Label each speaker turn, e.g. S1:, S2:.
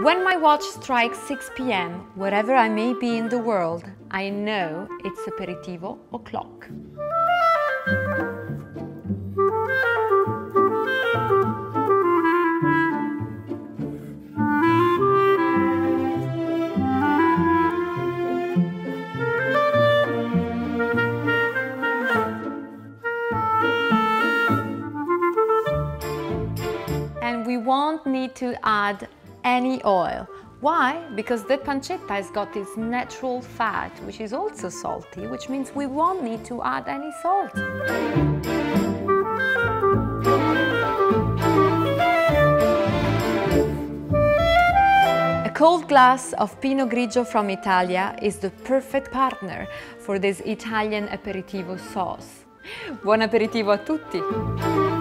S1: When my watch strikes 6 p.m., wherever I may be in the world, I know it's aperitivo o'clock. And we won't need to add any oil. Why? Because the pancetta has got its natural fat, which is also salty, which means we won't need to add any salt. A cold glass of Pinot Grigio from Italia is the perfect partner for this Italian aperitivo sauce. Buon aperitivo a tutti!